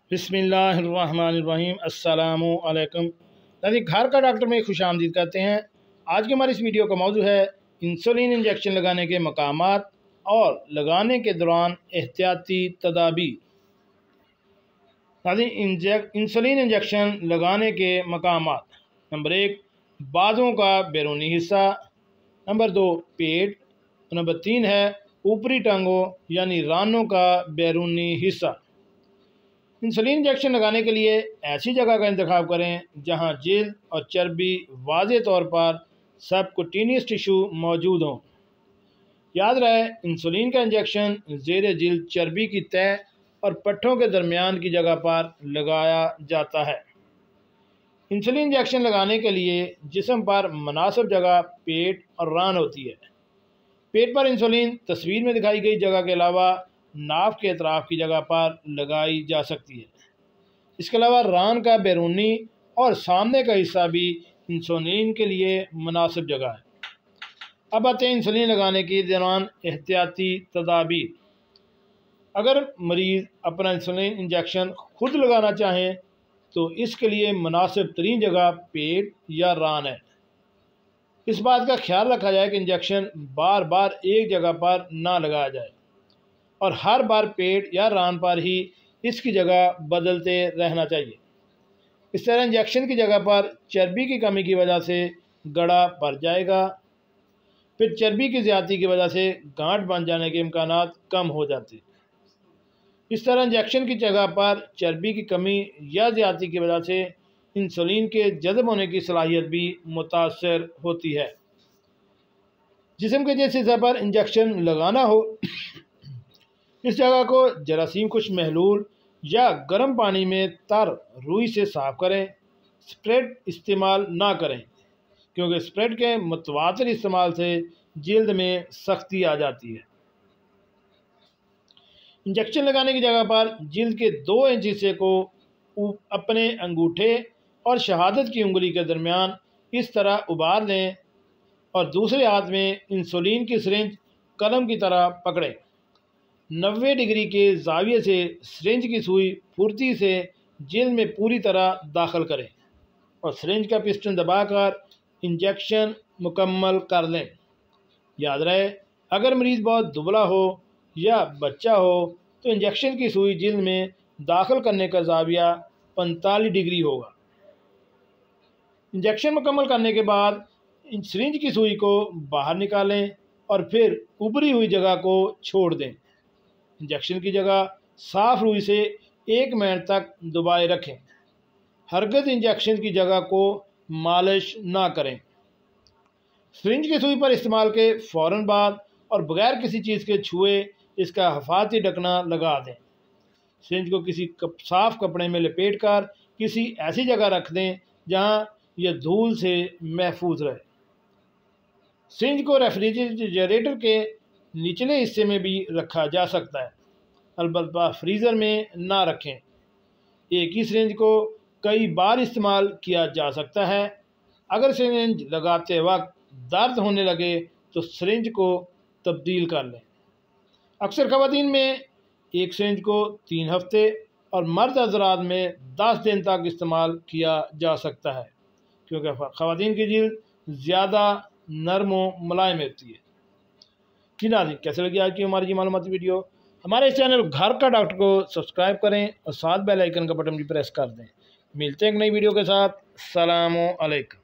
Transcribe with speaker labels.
Speaker 1: बिस्मिल्लाहिर्रहमानिर्रहीम अस्सलामु अलैकुम। नाज़रीन, घर का डॉक्टर में खुशामदीद करते हैं। आज की हमारी इस वीडियो का मौजू है इंसुलिन इंजेक्शन लगाने के मकामात और लगाने के दौरान एहतियाती तदाबीर। नाज़रीन, इंसुलिन इंजेक्शन लगाने के मकामात: नंबर 1, बाजुओं का बैरूनी हिस्सा। नंबर 2, पेट। नंबर 3 है ऊपरी टांगों यानी रानों का बैरूनी हिस्सा। इंसुलिन इंजेक्शन लगाने के लिए ऐसी जगह का इंतखाब करें जहां जिल्द और चर्बी वाज़ेह तौर पर सबकुटेनियस टिश्यू मौजूद हों। याद रहे, इंसुलिन का इंजेक्शन ज़ेरे जिल्द चर्बी की तह और पट्ठों के दरमियान की जगह पर लगाया जाता है। इंसुलिन इंजेक्शन लगाने के लिए जिस्म पर मुनासिब जगह पेट और रान होती है। पेट पर इंसुलिन तस्वीर में दिखाई गई जगह के अलावा नाफ के अतराफ़ की जगह पर लगाई जा सकती है। इसके अलावा रान का बैरूनी और सामने का हिस्सा भी इंसुलिन के लिए मुनासिब जगह है। अब आते हैं इंसुलिन लगाने के दौरान एहतियाती तदाबीर। अगर मरीज़ अपना इंसुलिन इंजेक्शन खुद लगाना चाहें तो इसके लिए मुनासिब तरीन जगह पेट या रान है। इस बात का ख्याल रखा जाए कि इंजेक्शन बार बार एक जगह पर ना लगाया जाए और हर बार पेट या रान पर ही इसकी जगह बदलते रहना चाहिए। इस तरह इंजेक्शन की जगह पर चर्बी की कमी की वजह से गड़ा पड़ जाएगा, फिर चर्बी की ज़्यादती की वजह से गांठ बन जाने के इम्कानात कम हो जाते हैं। इस तरह इंजेक्शन की जगह पर चर्बी की कमी या ज़्यादती की वजह से इंसुलिन के जज़ब होने की सलाहियत भी मुतासर होती है। जिस्म के जिस हिस्से पर इंजेक्शन लगाना हो इस जगह को जरासीम कुछ महलूल या गर्म पानी में तर रुई से साफ़ करें। स्प्रेड इस्तेमाल ना करें क्योंकि स्प्रेड के मुतवातिर इस्तेमाल से जिल्द में सख्ती आ जाती है। इंजेक्शन लगाने की जगह पर जिल्द के 2 इंच हिस्से को अपने अंगूठे और शहादत की उंगली के दरमियान इस तरह उबार लें और दूसरे हाथ में इंसुलिन की सिरिंज कलम की तरह पकड़ें। 90 डिग्री के जाविये से सिरिंज की सुई फुर्ती से जिल्द में पूरी तरह दाखिल करें और सिरिंज का पिस्टन दबाकर इंजेक्शन मुकम्मल कर लें। याद रहे, अगर मरीज़ बहुत दुबला हो या बच्चा हो तो इंजेक्शन की सुई जिल्द में दाखिल करने का जाविया 45 डिग्री होगा। इंजेक्शन मुकम्मल करने के बाद सिरिंज की सुई को बाहर निकालें और फिर उभरी हुई जगह को छोड़ दें। इंजेक्शन की जगह साफ़ रुई से 1 मिनट तक दबाए रखें। हरगिज़ इंजेक्शन की जगह को मालिश ना करें। सिरिंज की सुई पर इस्तेमाल के फ़ौरन बाद और बगैर किसी चीज़ के छुए इसका हिफाजती ढकना लगा दें। सिरिंज को किसी साफ़ कपड़े में लपेट कर किसी ऐसी जगह रख दें जहां यह धूल से महफूज रहे। सिरिंज को रेफ्रिजरेटर के निचले हिस्से में भी रखा जा सकता है, अलबत्ता फ्रीज़र में ना रखें। एक ही सिरिंज को कई बार इस्तेमाल किया जा सकता है। अगर सिरिंज लगाते वक्त दर्द होने लगे तो सिरिंज को तब्दील कर लें। अक्सर ख़वातीन में एक सिरिंज को 3 हफ्ते और मर्द हज़रात में 10 दिन तक इस्तेमाल किया जा सकता है क्योंकि ख़वातीन की जिल्द ज़्यादा नरम व मुलायम होती है। जी नाज़रीन, कैसे लगी आज की हमारी मालूमाती वीडियो? हमारे इस चैनल घर का डॉक्टर को सब्सक्राइब करें और साथ बेल आइकन का बटन भी प्रेस कर दें। मिलते हैं एक नई वीडियो के साथ। अस्सलामु अलैकुम।